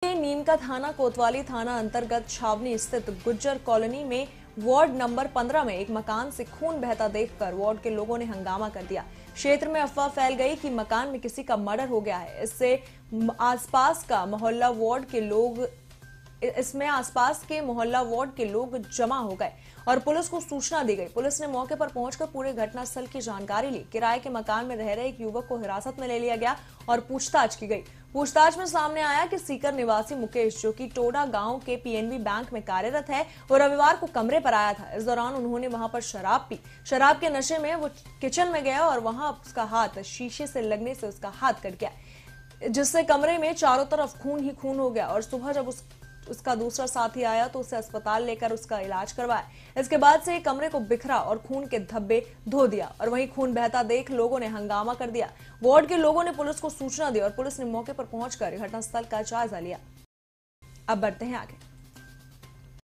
नीम का थाना कोतवाली थाना अंतर्गत छावनी स्थित गुज्जर कॉलोनी में वार्ड नंबर 15 में एक मकान से खून बहता देखकर वार्ड के लोगों ने हंगामा कर दिया। क्षेत्र में अफवाह फैल गई कि मकान में किसी का मर्डर हो गया है। इससे आसपास के मोहल्ला वार्ड के लोग जमा हो गए और पुलिस को सूचना दी गई। पुलिस ने मौके पर पहुंचकर पूरे घटनास्थल की जानकारी ली। किराए के मकान में रह रहे एक युवक को हिरासत में ले लिया गया और पूछताछ की गई। पूछताछ में सामने आया कि सीकर निवासी मुकेश, जो कि टोडा गांव के पीएनबी बैंक में कार्यरत है, वो रविवार को कमरे पर आया था। इस दौरान उन्होंने वहां पर शराब पी। शराब के नशे में वो किचन में गया और वहां उसका हाथ शीशे से लगने से उसका हाथ कट गया, जिससे कमरे में चारों तरफ खून ही खून हो गया। और सुबह जब उसका दूसरा साथी आया तो उसे अस्पताल लेकर उसका इलाज करवाया। इसके बाद से कमरे को बिखरा और खून के धब्बे धो दिया और वहीं खून बहता देख लोगों ने हंगामा कर दिया। वार्ड के लोगों ने पुलिस को सूचना दी और पुलिस ने मौके पर पहुंचकर घटनास्थल का जायजा लिया। अब बढ़ते हैं आगे।